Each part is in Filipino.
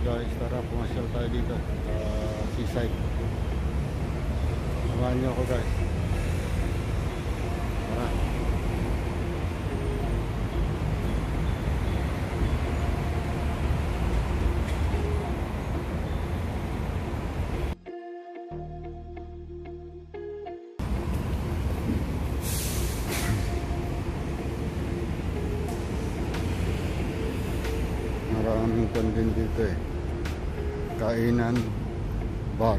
guys, tara pumasyal tayo dito seaside. Samahan nyo ako guys. Tara. Maraming kandin dito eh. Kainan, bar.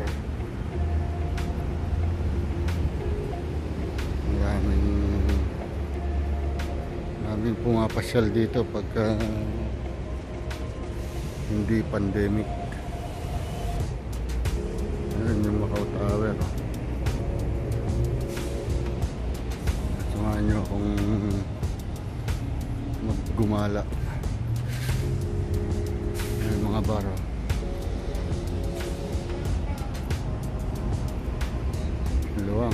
Maraming pumapasyal dito pagka hindi pandemic. Ayan yung Macau Tower. Samahan nyo akong maggumala. Mga baro. Luwang.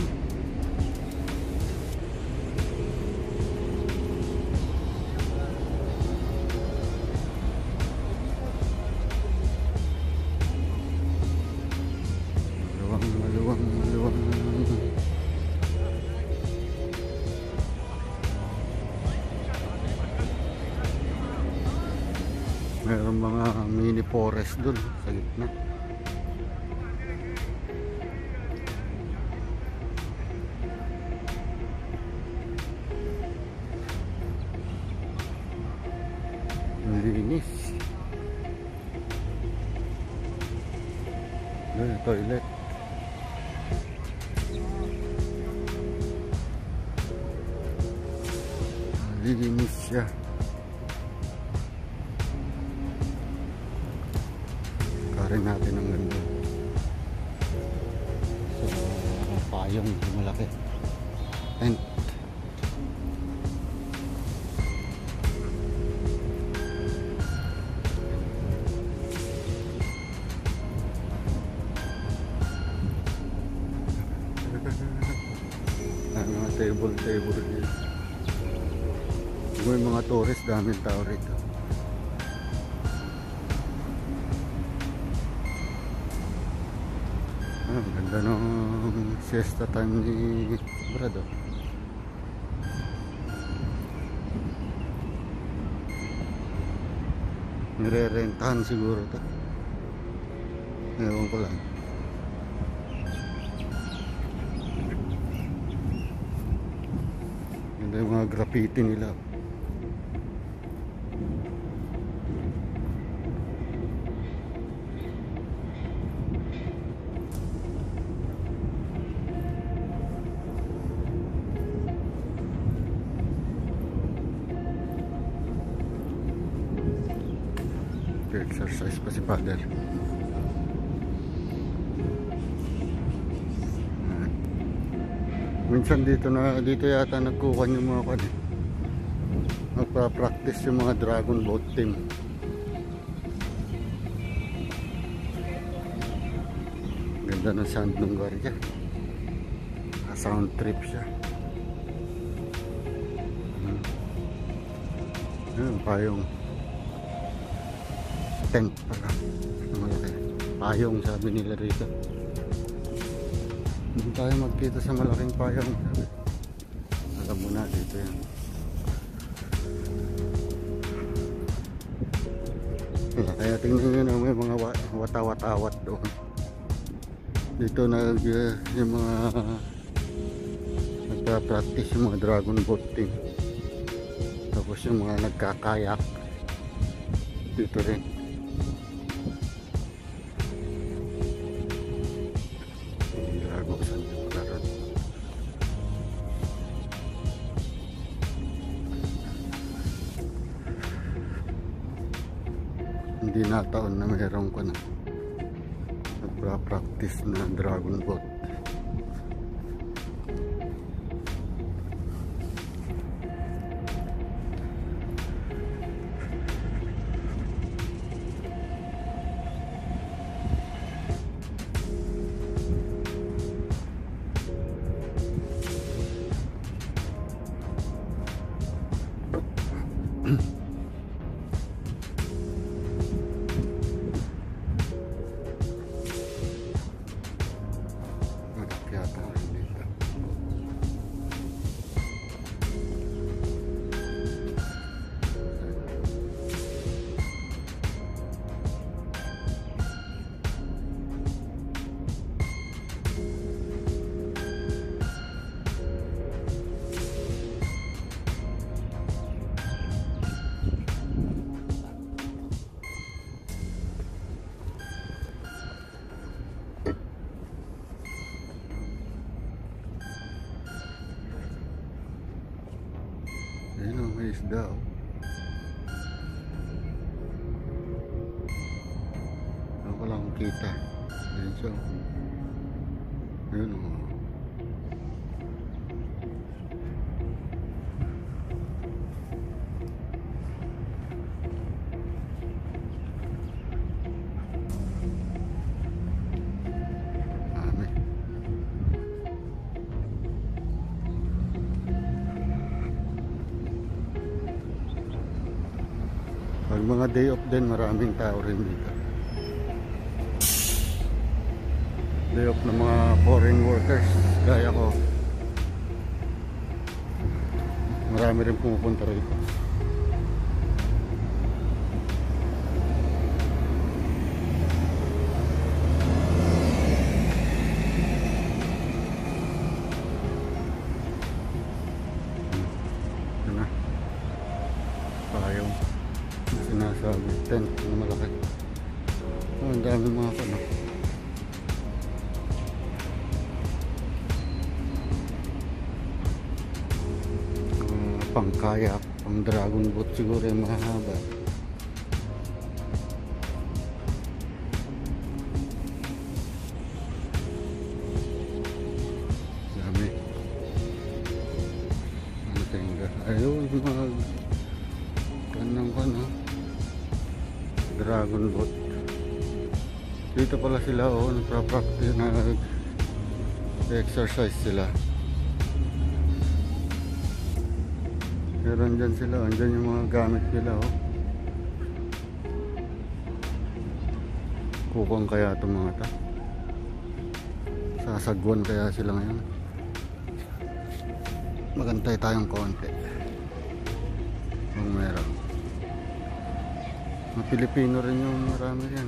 Luwang. Meron mga mini forest dun sa gitna. Linis. Doon, toilet. Linis siya. Karin natin ang ganda. So, payong malaki. Tent. Mga table dito. May mga tourist, daming tao rito. Ang ganda ng siesta time ni Brado. Nire-rentahan siguro to. Ewan ko lang. Ganda yung mga graffiti nila. Exercise pa si Father. Minsan dito yata nagkukan yung mga kani. Magpa-practice yung mga dragon boat team. Ganda ng sand ng garya. Sound trip siya. Ayun, payong tent pala. Malaki. Payong sabi nila rito. Hindi tayo magkita sa malaking payong. Alam mo na dito yan. Kaya tingnan nyo na may mga watawat-awat doon. Dito yung mga nagpa-practice yung mga dragon boat team. Tapos yung mga nagkakayak dito rin. Hindi nataon na mayroon ko na nagpa-practice na dragon boat. Ayun o, may isda o. Ako lang akong kita. Ayun siya o. Ayun o. Pag mga day off din, maraming tao rin dito. Day off ng mga foreign workers gaya ko. Marami rin pumupunta rito. Ito na. Payaw. Sinasabi. Tent na malaki. Oh, ang dami mga ano. Pang kayak, pang dragon boat siguro yung mahaba. Dami. Ano tingga? Ayun, mga kanang dragon boat. Dito pala sila nagpa-practice, nag-exercise sila. Pero andyan sila, andyan yung mga gamit nila Kupang kaya itong mga ta. Sasagwan kaya sila ngayon. Magantay tayong konti kung meron. Mga Pilipino rin yung marami yan.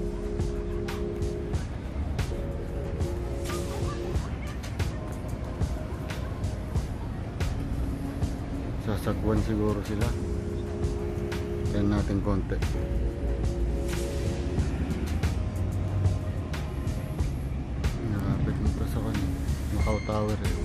Sasagwan siguro sila. Kaya natin konti. Nakapit mo pa sa kanya. Macau Tower eh.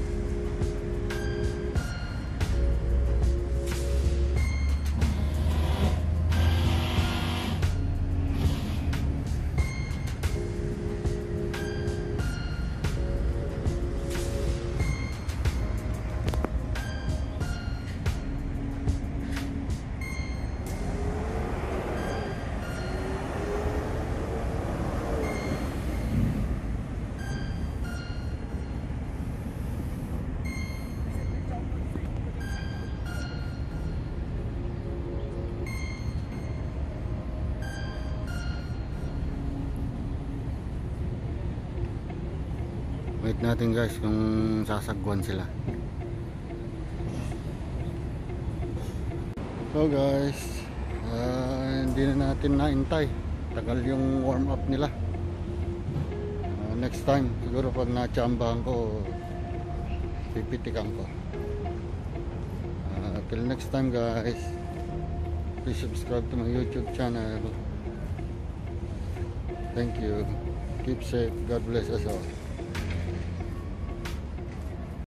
Wait natin guys kung sasagwan sila. So guys, hindi na natin naintay. Tagal yung warm up nila. Next time siguro pag natsambahan ko, pipitikan ko. Till next time guys, please subscribe to my YouTube channel. Thank you. Keep safe. God bless us all.